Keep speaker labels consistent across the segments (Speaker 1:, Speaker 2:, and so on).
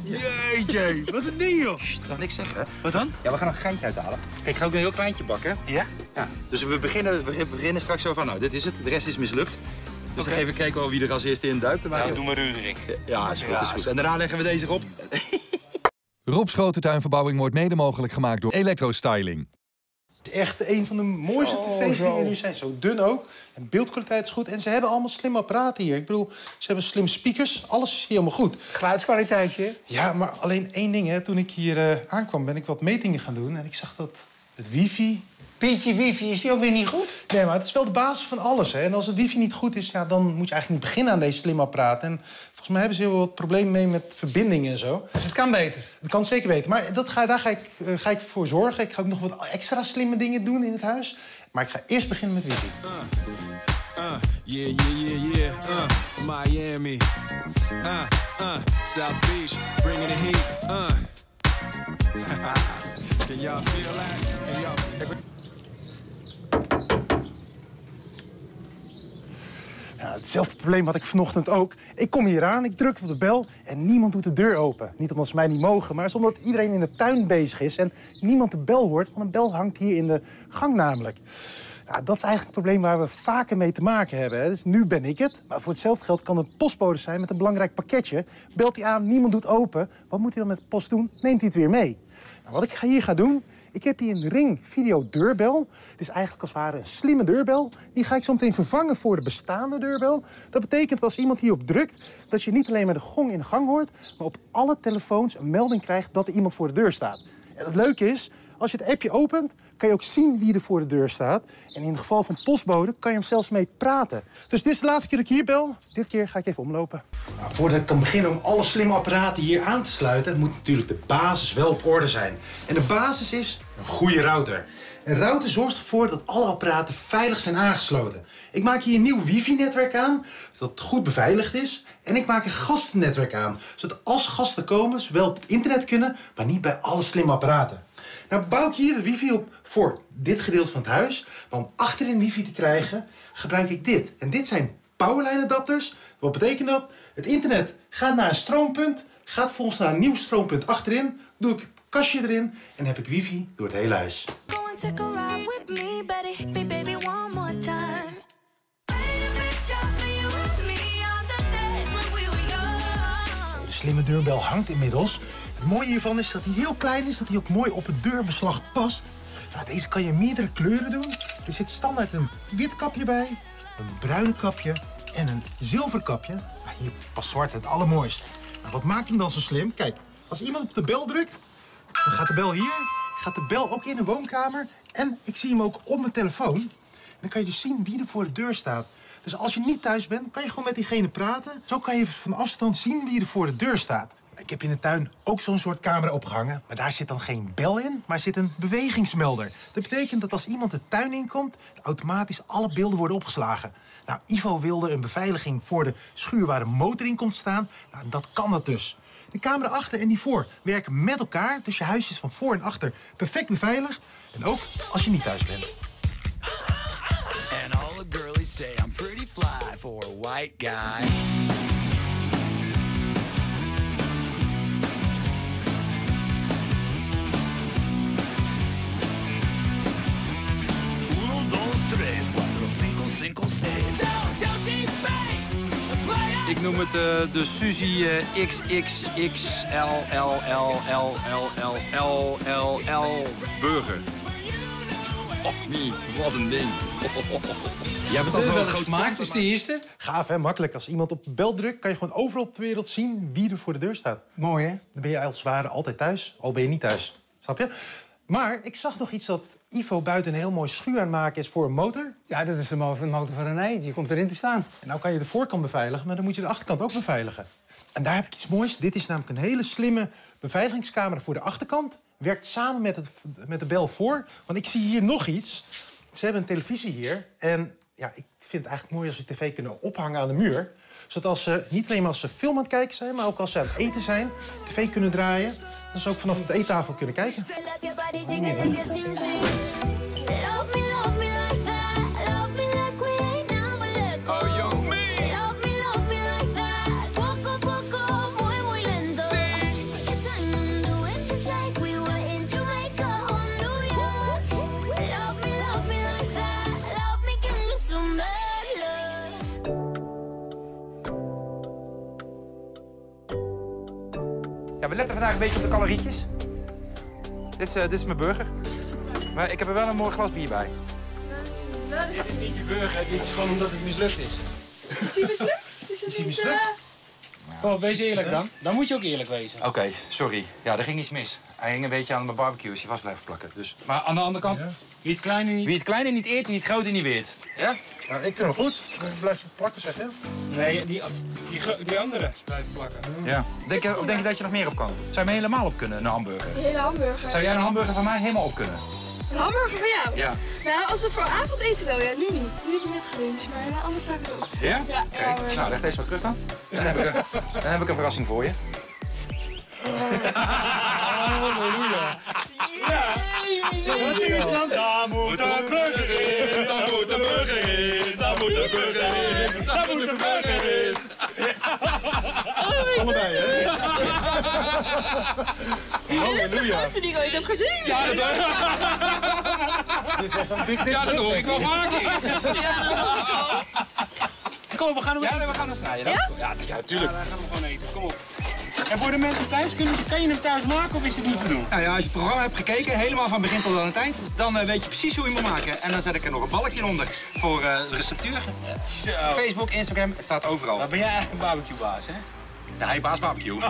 Speaker 1: Jeetje, wat een ding, joh.
Speaker 2: Sst, nog niks zeggen, hè?
Speaker 1: Wat dan?
Speaker 2: Ja, we gaan een geintje uithalen. Kijk, ik ga ook een heel kleintje bakken.
Speaker 1: Ja?
Speaker 2: Ja. Dus we beginnen straks zo van, nou, dit is het. De rest is mislukt. Dus dan even kijken wel wie er als eerste in duikt.
Speaker 1: Nou, doe maar Ruderik.
Speaker 2: Ja, is goed, is goed. En daarna leggen we deze erop.
Speaker 3: Rob Schoten Tuinverbouwing wordt mede mogelijk gemaakt door Electro-Styling.
Speaker 4: Het is echt een van de mooiste tv's die er nu zijn. Zo dun ook. En beeldkwaliteit is goed. En ze hebben allemaal slimme apparaten hier. Ik bedoel, ze hebben slimme speakers. Alles is hier helemaal goed.
Speaker 5: Geluidskwaliteitje.
Speaker 4: Ja, maar alleen één ding, hè. Toen ik hier aankwam, ben ik wat metingen gaan doen. En ik zag dat het wifi...
Speaker 5: Pietje wifi, is die ook weer niet goed?
Speaker 4: Nee, maar het is wel de basis van alles, hè. En als het wifi niet goed is, ja, dan moet je eigenlijk niet beginnen aan deze slimme apparaten. En volgens mij hebben ze heel wat problemen mee met verbindingen en zo.
Speaker 5: Dus het kan beter?
Speaker 4: Het kan zeker beter. Maar daar ga ik voor zorgen. Ik ga ook nog wat extra slimme dingen doen in het huis. Maar ik ga eerst beginnen met wifi.
Speaker 6: Yeah. Miami. South Beach, bringing the heat. Can y'all feel that?
Speaker 4: Ja, hetzelfde probleem had ik vanochtend ook. Ik kom hier aan, ik druk op de bel en niemand doet de deur open. Niet omdat ze mij niet mogen, maar omdat iedereen in de tuin bezig is en niemand de bel hoort, want een bel hangt hier in de gang namelijk. Nou, dat is eigenlijk het probleem waar we vaker mee te maken hebben. Hè. Dus nu ben ik het, maar voor hetzelfde geld kan een postbode zijn met een belangrijk pakketje. Belt hij aan, niemand doet open. Wat moet hij dan met de post doen? Neemt hij het weer mee. Nou, wat ik hier ga doen, ik heb hier een Ring Video deurbel. Het is eigenlijk als het ware een slimme deurbel. Die ga ik zo meteen vervangen voor de bestaande deurbel. Dat betekent dat als iemand hierop drukt, dat je niet alleen maar de gong in de gang hoort, maar op alle telefoons een melding krijgt dat er iemand voor de deur staat. En het leuke is, als je het appje opent, kan je ook zien wie er voor de deur staat. En in het geval van postbode kan je hem zelfs mee praten. Dus dit is de laatste keer dat ik hier bel. Dit keer ga ik even omlopen. Nou, voordat ik kan beginnen om alle slimme apparaten hier aan te sluiten, moet natuurlijk de basis wel op orde zijn. En de basis is een goede router. Een router zorgt ervoor dat alle apparaten veilig zijn aangesloten. Ik maak hier een nieuw wifi-netwerk aan, zodat het goed beveiligd is. En ik maak een gastennetwerk aan, zodat als gasten komen, ze wel op het internet kunnen, maar niet bij alle slimme apparaten. Nou bouw ik hier de wifi op voor dit gedeelte van het huis. Maar om achterin wifi te krijgen, gebruik ik dit. En dit zijn powerline adapters. Wat betekent dat? Het internet gaat naar een stroompunt, gaat volgens naar een nieuw stroompunt achterin. Doe ik het kastje erin en heb ik wifi door het hele huis. De slimme deurbel hangt inmiddels. Het mooie hiervan is dat hij heel klein is, dat hij ook mooi op het deurbeslag past. Nou, deze kan je in meerdere kleuren doen. Er zit standaard een wit kapje bij, een bruin kapje en een zilver kapje. Maar hier past zwart het allermooiste. Nou, wat maakt hem dan zo slim? Kijk, als iemand op de bel drukt, dan gaat de bel hier, gaat de bel ook in de woonkamer. En ik zie hem ook op mijn telefoon. En dan kan je dus zien wie er voor de deur staat. Dus als je niet thuis bent, kan je gewoon met diegene praten. Zo kan je van afstand zien wie er voor de deur staat. Ik heb in de tuin ook zo'n soort camera opgehangen. Maar daar zit dan geen bel in, maar zit een bewegingsmelder. Dat betekent dat als iemand de tuin inkomt, automatisch alle beelden worden opgeslagen. Nou, Ivo wilde een beveiliging voor de schuur waar de motor in komt staan. Nou, dat kan dat dus. De camera achter en die voor werken met elkaar. Dus je huis is van voor en achter perfect beveiligd. En ook als je niet thuis bent.
Speaker 6: And all the girlies say I'm pretty fly for a white guy.
Speaker 2: Ik noem het de Suzy XXXLLLLLLLL Burger. Oh nee, wat een ding.
Speaker 5: Jij hebt het wel gemaakt, dus de eerste.
Speaker 4: Gaaf, hè? Makkelijk. Als iemand op de bel drukt, kan je gewoon overal op de wereld zien wie er voor de deur staat.
Speaker 5: Mooi, hè?
Speaker 4: Dan ben je als het ware altijd thuis, al ben je niet thuis. Snap je? Maar ik zag nog iets dat Ivo buiten een heel mooi schuur aan het maken is voor een motor.
Speaker 5: Ja, dat is de motor van René. Die komt erin te staan.
Speaker 4: En nou kan je de voorkant beveiligen, maar dan moet je de achterkant ook beveiligen. En daar heb ik iets moois. Dit is namelijk een hele slimme beveiligingscamera voor de achterkant. Werkt samen met de bel voor. Want ik zie hier nog iets. Ze hebben een televisie hier. En ja, ik vind het eigenlijk mooi als we de tv kunnen ophangen aan de muur. Zodat als ze, niet alleen maar als ze film aan het kijken zijn, maar ook als ze aan het eten zijn, tv kunnen draaien. Dat ze ook vanaf de eettafel kunnen kijken.
Speaker 2: Ja, we letten vandaag een beetje op de calorietjes. Dit is mijn burger. Maar ik heb er wel een mooi glas bier bij.
Speaker 5: Dit is niet je burger, dit is gewoon omdat het mislukt is.
Speaker 7: Is hij mislukt? Is hij mislukt?
Speaker 5: Kom op, wees eerlijk dan. Dan moet je ook eerlijk wezen.
Speaker 2: Oké, sorry. Ja, er ging iets mis. Hij hing een beetje aan mijn barbecue, is hij vast blijven plakken. Dus... Maar aan de andere kant,
Speaker 5: Wie het kleine niet...
Speaker 2: wie het kleine niet eert, wie het grote niet weet. Ja?
Speaker 4: Nou, ik vind hem goed. Ik blijf plakken, zeg je.
Speaker 5: Nee, die andere blijft plakken.
Speaker 2: Ja. Denk je dat je nog meer op kan? Zou je me helemaal op kunnen, een hamburger?
Speaker 7: De hele hamburger.
Speaker 2: Zou jij een hamburger van mij helemaal op kunnen?
Speaker 7: Een hamburger van jou?
Speaker 2: Ja.
Speaker 7: Nou, als we voor avondeten wel, ja, nu niet. Nu heb ik net geluncht, maar anders zou ik het ook.
Speaker 2: Ja?
Speaker 7: Ja,
Speaker 2: Kijk, nou, leg deze maar terug dan. Dan heb ik een verrassing voor je.
Speaker 4: Halleluja.
Speaker 5: Wat zien ze dan?
Speaker 1: Daar moet een burger in, daar moet een burger in, daar moet een burger in, daar moet een burger in.
Speaker 4: Allebei, hè?
Speaker 7: Dit is de grootste die ik ooit heb gezien.
Speaker 5: Ja, dat
Speaker 4: Dit is echt een big
Speaker 5: hoor ik wel vaker.
Speaker 7: Ja, dat was ik al.
Speaker 5: Kom op, we gaan hem
Speaker 2: Ja, we gaan hem snijden.
Speaker 7: Ja?
Speaker 2: Ja, tuurlijk.
Speaker 5: dan gaan we gewoon eten. Kom op. En voor de mensen thuis, kan je hem thuis maken of is het niet te doen?
Speaker 2: Nou ja, als je het programma hebt gekeken, helemaal van begin tot aan het eind, dan weet je precies hoe je moet maken. En dan zet ik er nog een balkje onder voor de receptuur.
Speaker 5: Zo.
Speaker 2: Facebook, Instagram, het staat overal.
Speaker 5: Maar ben jij eigenlijk een barbecuebaas, hè?
Speaker 2: Ja, hij baas barbecue.
Speaker 8: In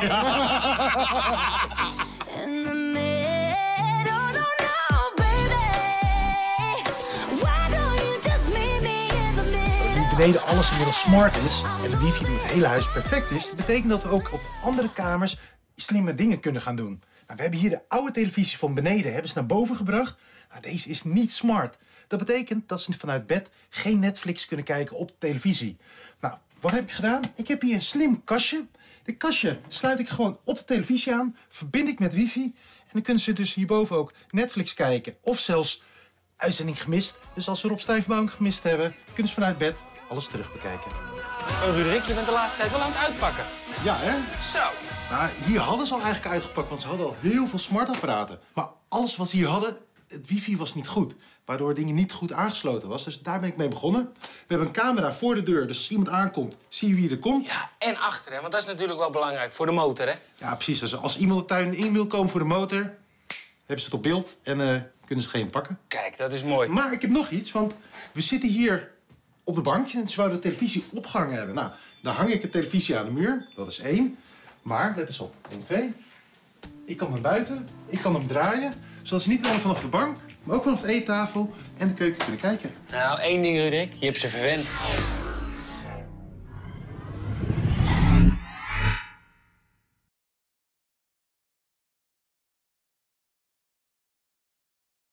Speaker 8: the middle, no, baby. Why don't you just meet me in the middle?
Speaker 4: Nu beneden alles inmiddels smart is en de wifi door het hele huis perfect is, dat betekent dat we ook op andere kamers slimme dingen kunnen gaan doen. Nou, we hebben hier de oude televisie van beneden, hebben ze naar boven gebracht. Nou, deze is niet smart. Dat betekent dat ze vanuit bed geen Netflix kunnen kijken op de televisie. Nou, wat heb ik gedaan? Ik heb hier een slim kastje. Dit kastje sluit ik gewoon op de televisie aan, verbind ik met wifi en dan kunnen ze dus hierboven ook Netflix kijken of zelfs uitzending gemist. Dus als ze Rob Stijfbouwing gemist hebben, kunnen ze vanuit bed alles terugbekijken.
Speaker 5: Oh, Ruderik, je bent de laatste tijd wel aan het uitpakken.
Speaker 4: Ja, hè?
Speaker 5: Zo.
Speaker 4: Nou, hier hadden ze al eigenlijk uitgepakt, want ze hadden al heel veel smartapparaten. Maar alles wat ze hier hadden, het wifi was niet goed. Waardoor dingen niet goed aangesloten was. Dus daar ben ik mee begonnen. We hebben een camera voor de deur, dus als iemand aankomt, zie je wie er komt.
Speaker 5: Ja, en achter, hè? Want dat is natuurlijk wel belangrijk voor de motor, hè?
Speaker 4: Ja, precies. Dus als iemand de tuin in wil komen voor de motor, hebben ze het op beeld en kunnen ze geen pakken.
Speaker 5: Kijk, dat is mooi.
Speaker 4: Maar ik heb nog iets, want we zitten hier op de bankje en ze wouden de televisie opgehangen hebben. Nou, daar hang ik de televisie aan de muur, dat is 1. Maar, let eens op, 1, 2. Ik kan naar buiten, ik kan hem draaien, zodat ze niet alleen vanaf de bank, maar ook vanaf de eettafel en de keuken kunnen kijken.
Speaker 5: Nou, één ding, Ruderik. Je hebt ze verwend.